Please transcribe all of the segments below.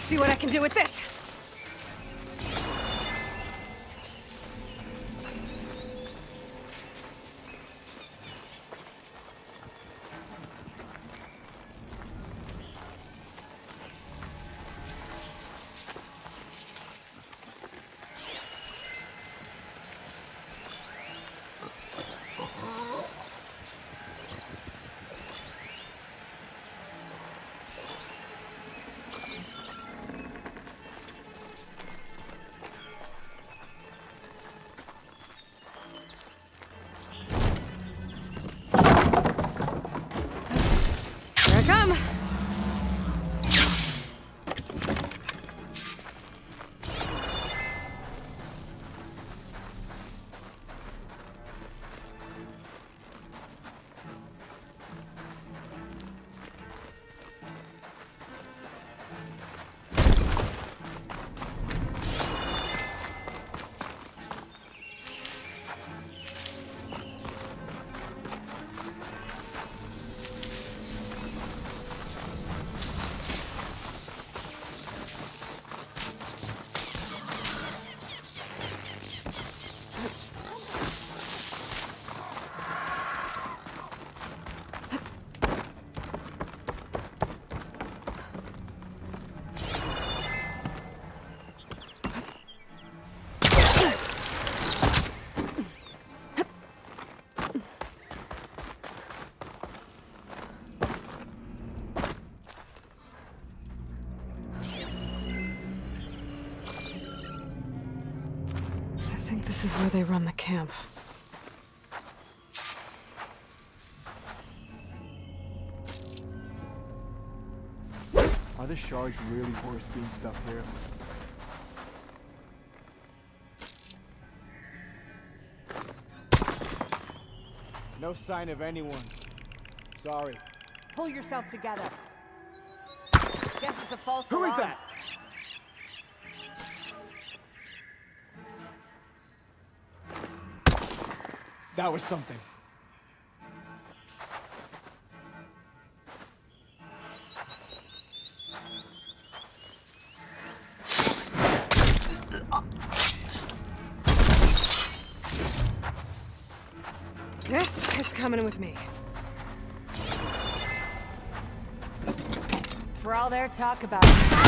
see what I can do with this. This is where they run the camp. Are the shards really worth being stuck here? No sign of anyone. Sorry. Pull yourself together. Guess it's a false Who alarm. is that? That was something. This is coming with me. For all their talk about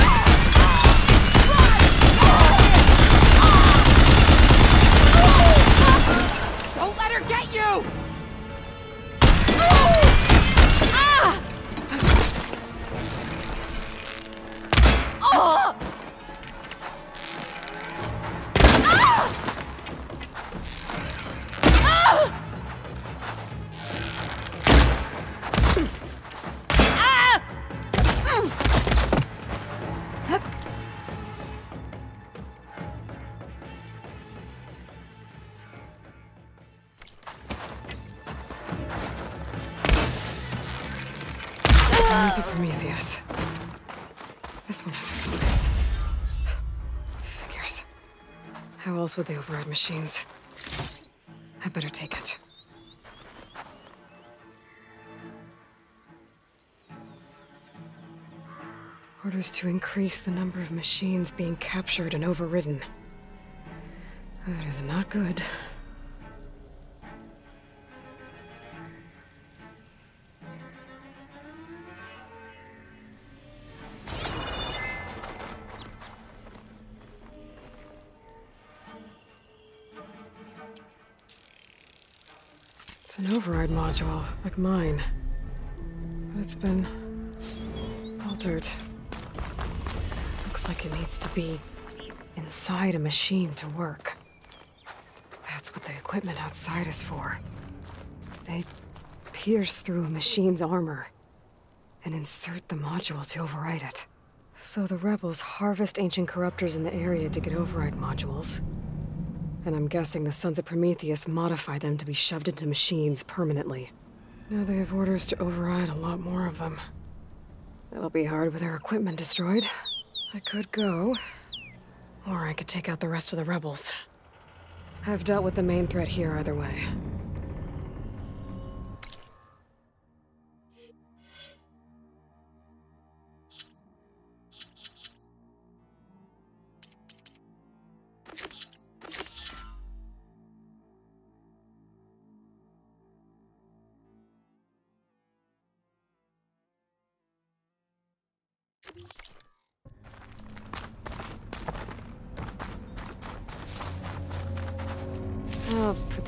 Don't let her get you! Ah! Oh! Sons of Prometheus. This one has a focus. Figures. How else would they override machines? I better take it. Orders to increase the number of machines being captured and overridden. That is not good. It's an override module, like mine. But it's been altered. Looks like it needs to be inside a machine to work. That's what the equipment outside is for. They pierce through a machine's armor and insert the module to override it. So the rebels harvest ancient corruptors in the area to get override modules. And I'm guessing the Sons of Prometheus modify them to be shoved into machines permanently. Now they have orders to override a lot more of them. It'll be hard with their equipment destroyed. I could go, or I could take out the rest of the rebels. I've dealt with the main threat here either way.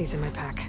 these in my pack.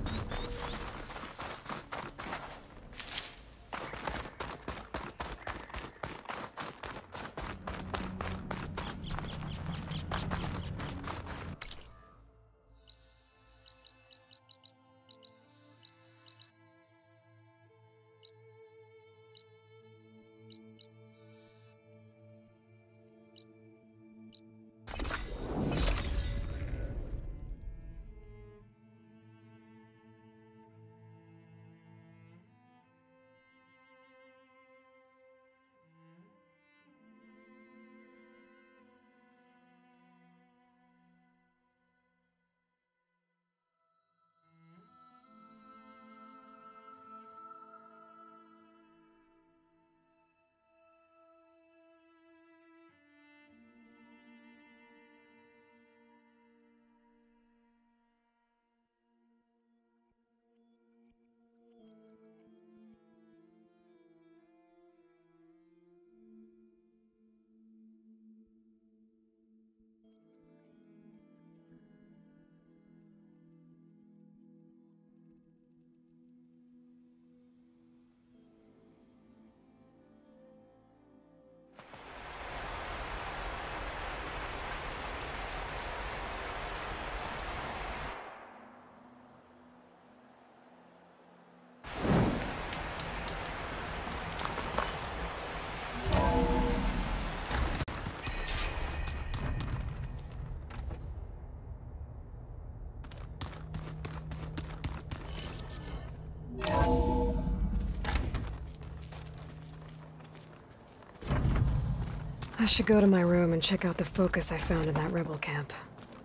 I should go to my room and check out the focus I found in that rebel camp.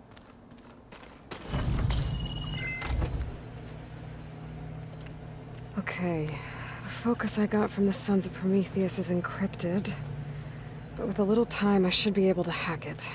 Okay, the focus I got from the Sons of Prometheus is encrypted, but with a little time I should be able to hack it.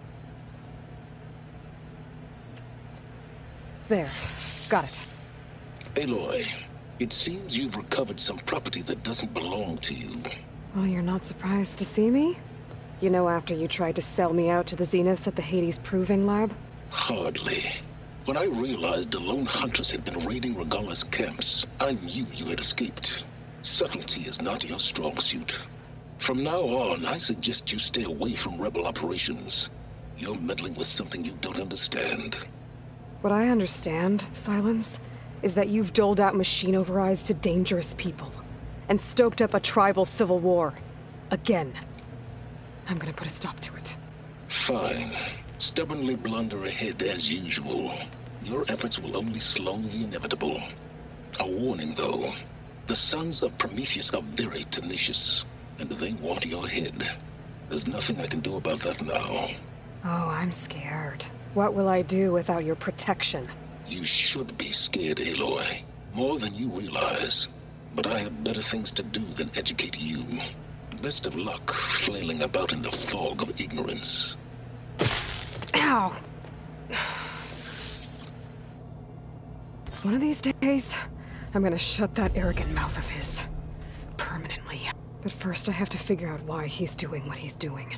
There, got it. Aloy, it seems you've recovered some property that doesn't belong to you. Well, you're not surprised to see me? You know, after you tried to sell me out to the Zeniths at the Hades Proving Lab? Hardly. When I realized the lone hunters had been raiding Regalla's camps, I knew you had escaped. Subtlety is not your strong suit. From now on, I suggest you stay away from rebel operations. You're meddling with something you don't understand. What I understand, Silence, is that you've doled out machine overrides to dangerous people, and stoked up a tribal civil war. Again. I'm gonna put a stop to it. Fine. Stubbornly blunder ahead as usual. Your efforts will only slow the inevitable. A warning, though. The Sons of Prometheus are very tenacious, and they want your head. There's nothing I can do about that now. Oh, I'm scared. What will I do without your protection? You should be scared, Aloy. More than you realize. But I have better things to do than educate you. Best of luck flailing about in the fog of ignorance. Ow! One of these days, I'm gonna shut that arrogant mouth of his. Permanently. But first I have to figure out why he's doing what he's doing.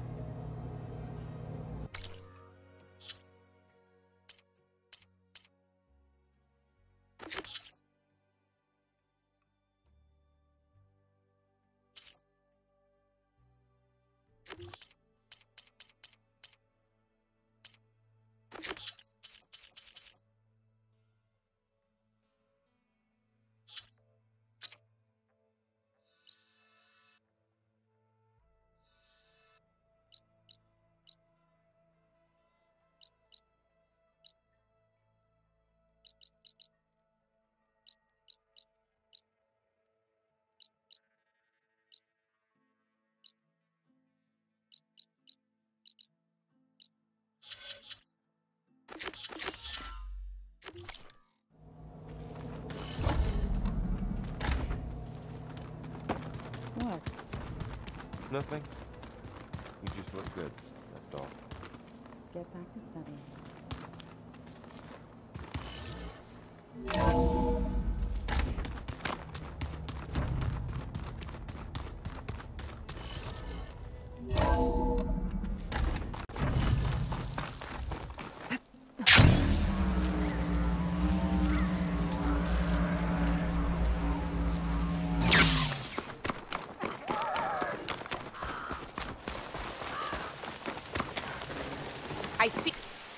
What? Nothing. You just look good, that's all. Get back to studying. see.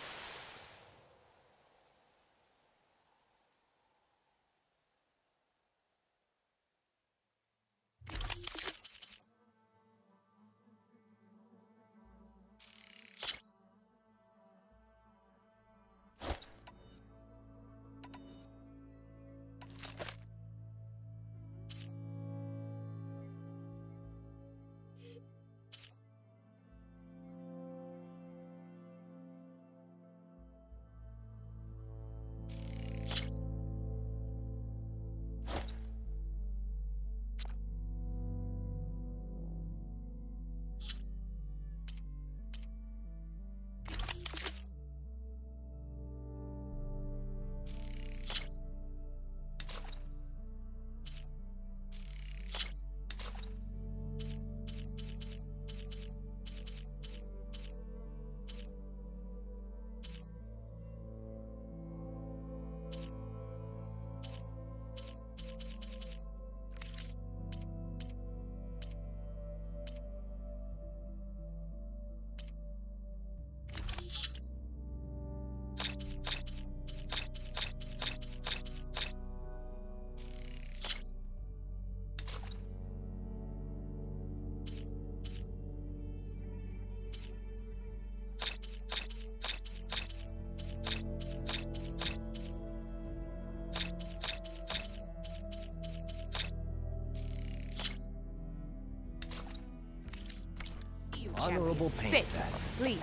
Honorable paint Sit, that. please.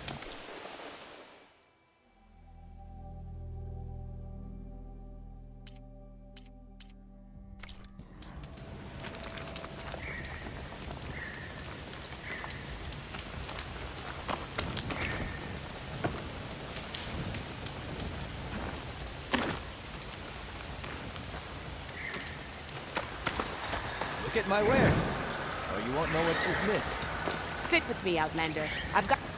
Look at my wares, or you won't know what you've missed. Sit with me, Outlander. I've got...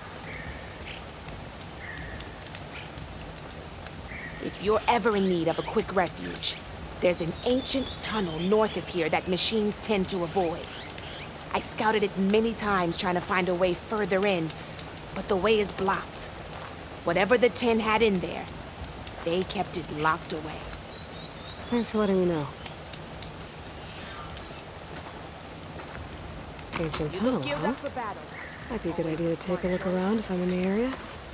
If you're ever in need of a quick refuge, there's an ancient tunnel north of here that machines tend to avoid. I scouted it many times trying to find a way further in, but the way is blocked. Whatever the Ten had in there, they kept it locked away. Thanks for letting me know. Ancient tunnel, Geared huh? up for battle. Might be a good idea to take a look around if I'm in the area.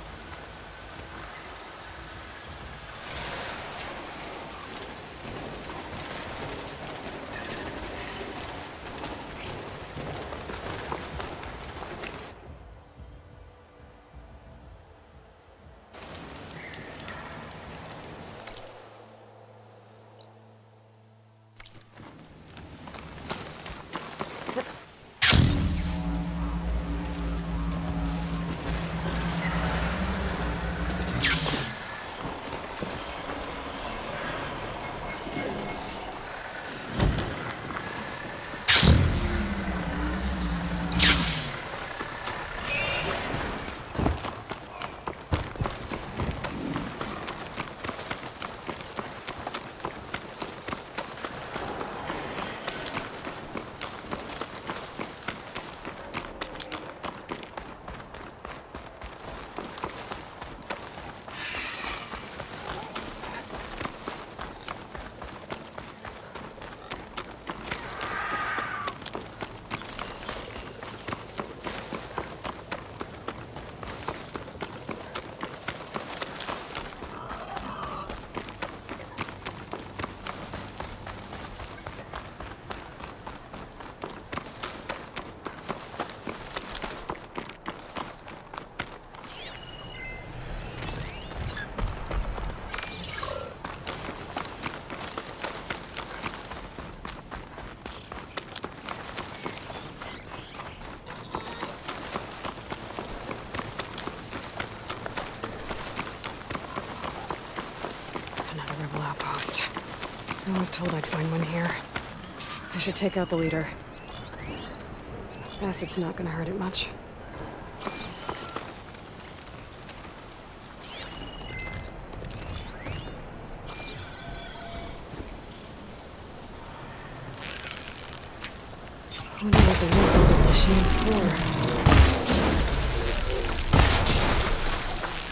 I was told I'd find one here. I should take out the leader. Acid's not gonna hurt it much. I wonder what they use all those machines for.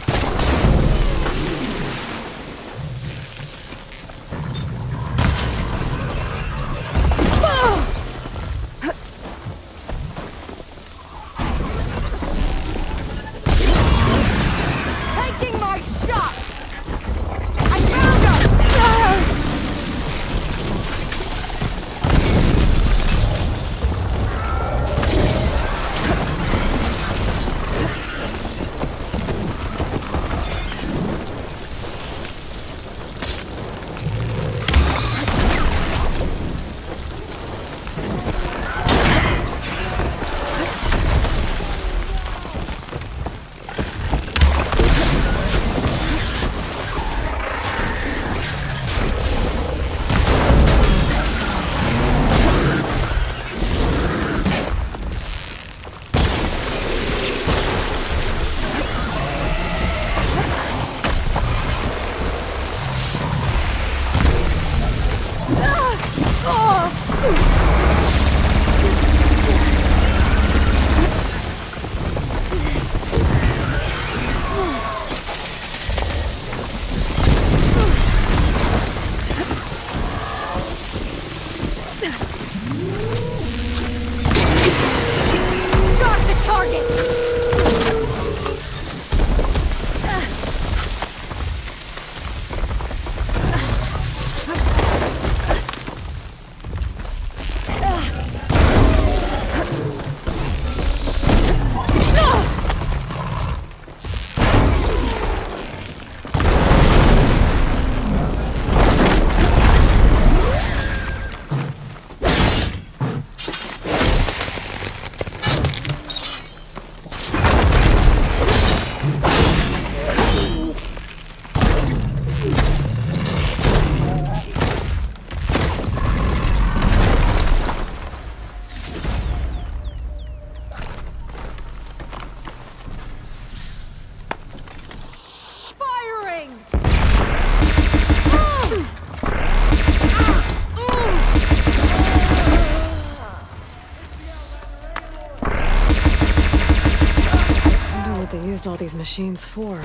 All these machines for.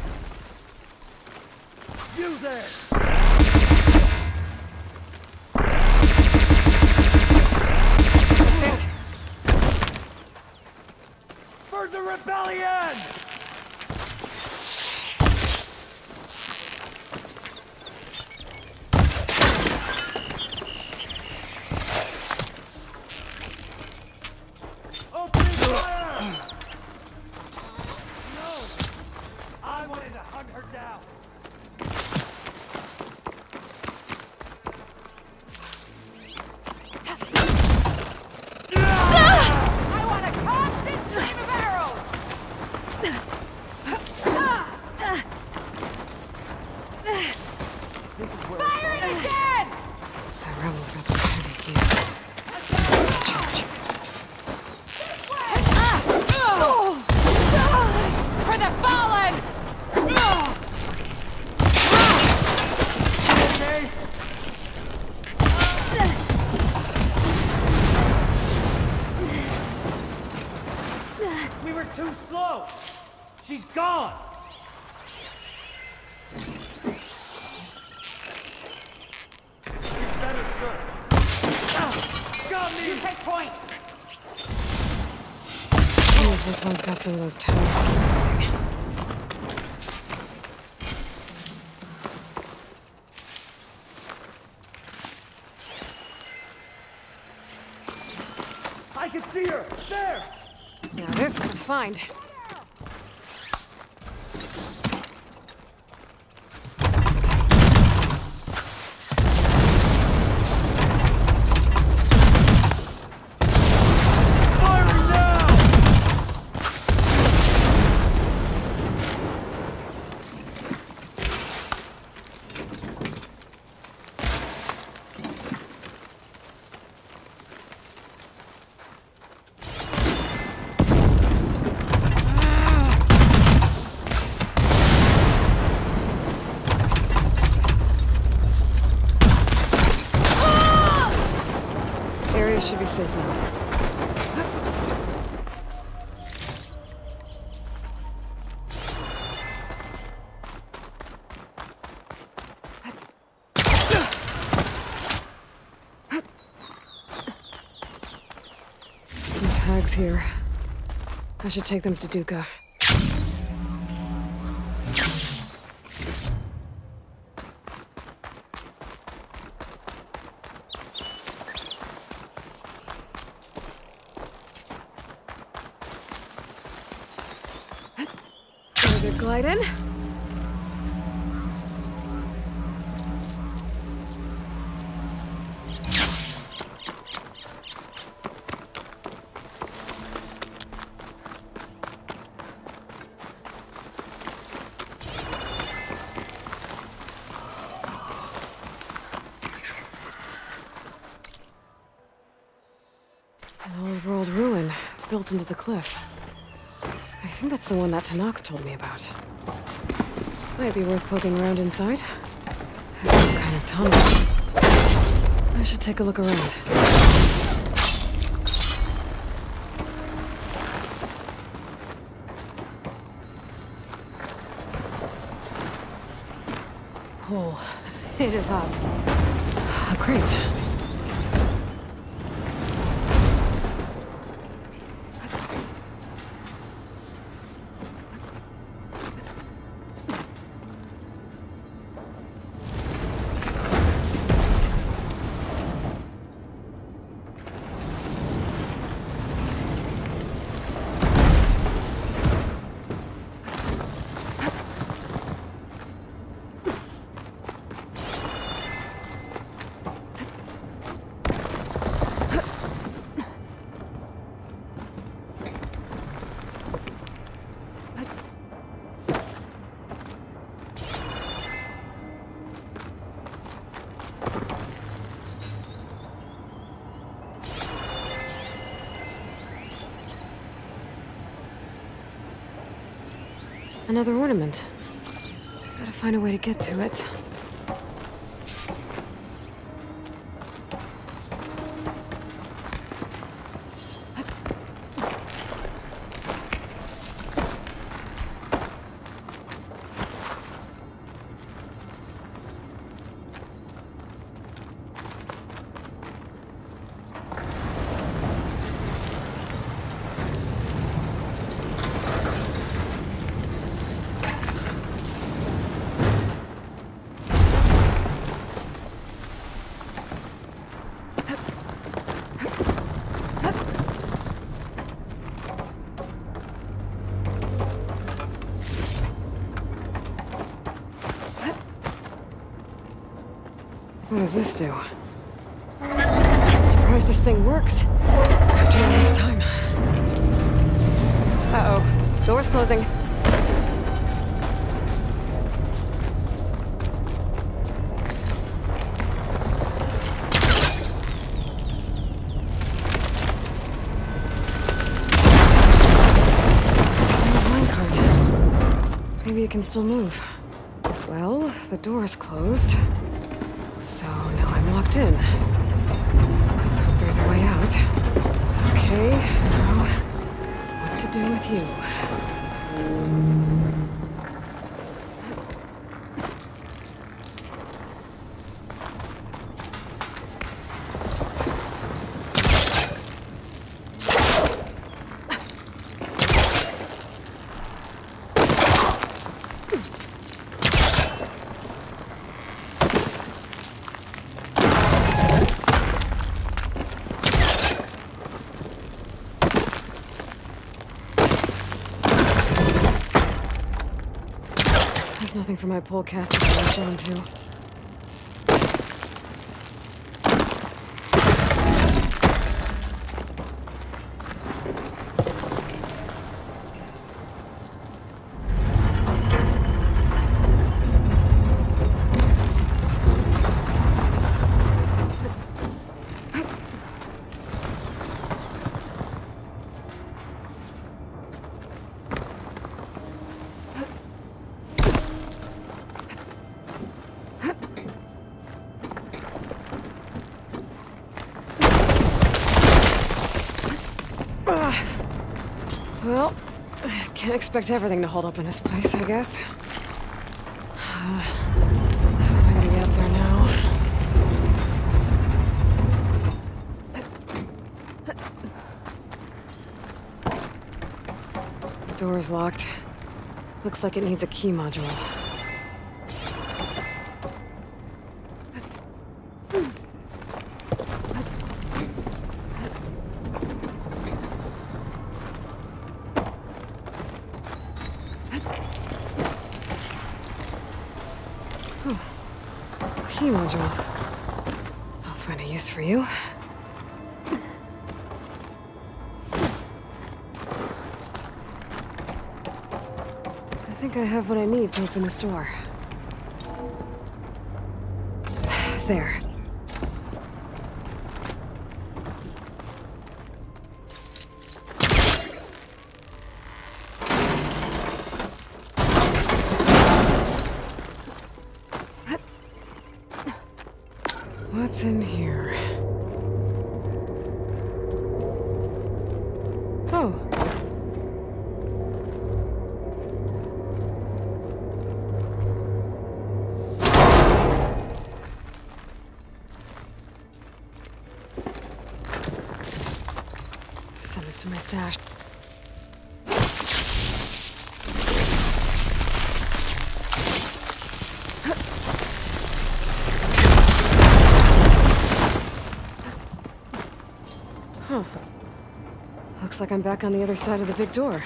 You there! That's it. For the rebellion! Open fire! I wanted to hunt her down. I want a constant stream of arrows! Firing again! The rebels got some heavy gear. Charge. For the fallen! Okay? We were too slow. She's gone. You better search. Got me. You take point! Oh, this one's got some of those tags. I can see her. There. Now this is a find. Firing now. Area should be safe now. Some tags here. I should take them to Duca. There's a glide in. An old-world ruin built into the cliff. I think that's the one that Tanakh told me about. Might be worth poking around inside. There's some kind of tunnel. I should take a look around. Oh, it is hot. Oh, great. Another ornament. Gotta find a way to get to it. What does this do? I'm surprised this thing works. After all this time. Uh-oh. Door's closing. Minecart. Maybe it can still move. Well, the door's closed. So now I'm locked in. Let's hope there's a way out. Okay, now what to do with you? There's nothing for my polecaster to latch onto. Well, I can't expect everything to hold up in this place, I guess. I hope I can get up there now. The door's locked. Looks like it needs a key module. Key module. I'll find a use for you. I think I have what I need to open this door. There. What's in here? Send this to my stash. Huh. Looks like I'm back on the other side of the big door.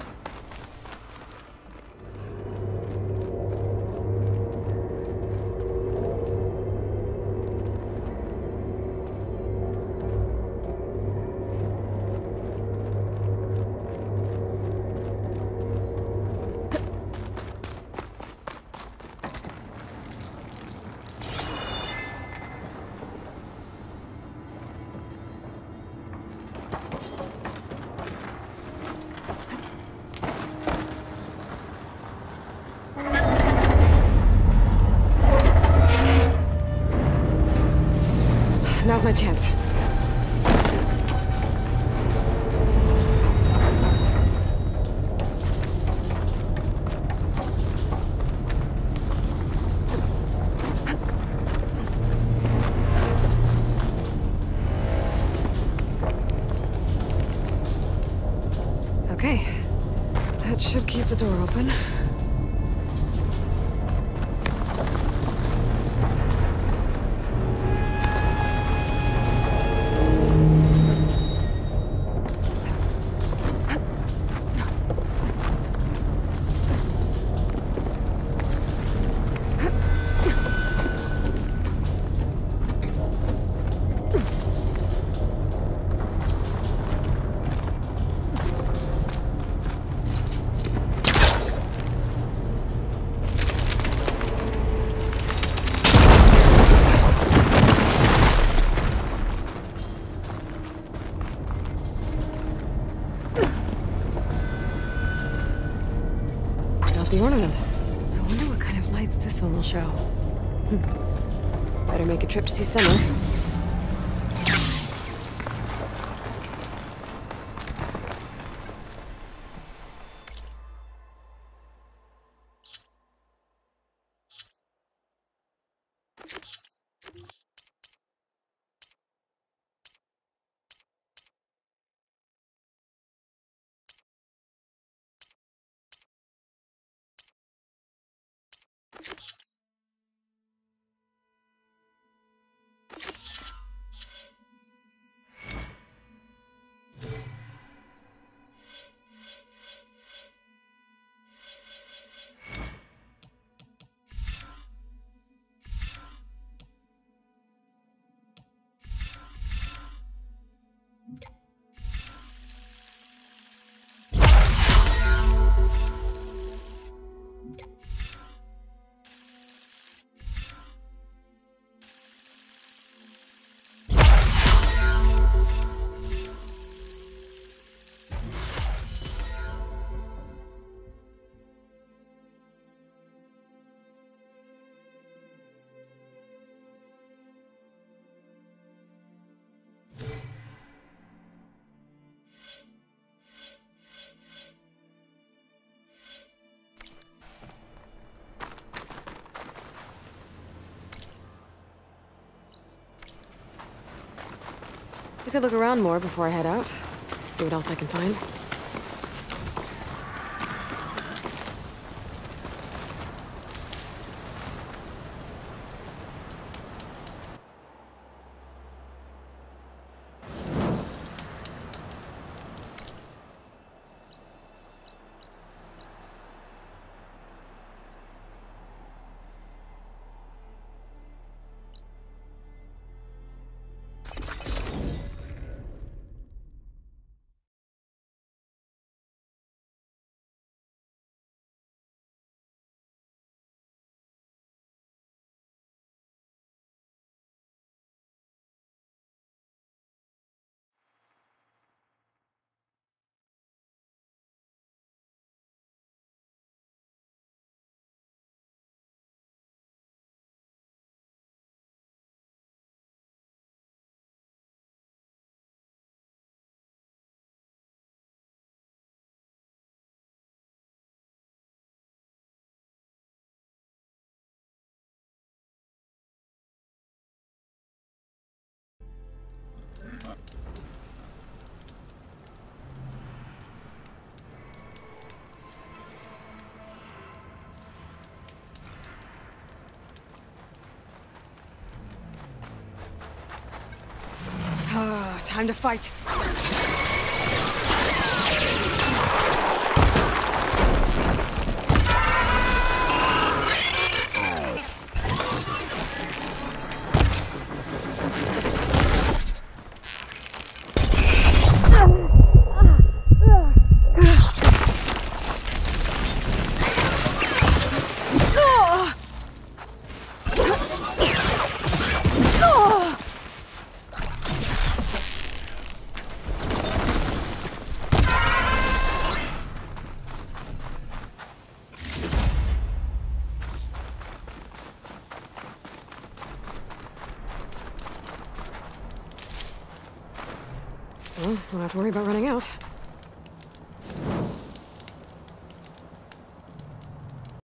Now's my chance. Okay. That should keep the door open. The ornament. I wonder what kind of lights this one will show. Better make a trip to see Summer. I could look around more before I head out. See what else I can find. time to fight. Well, don't have to worry about running out.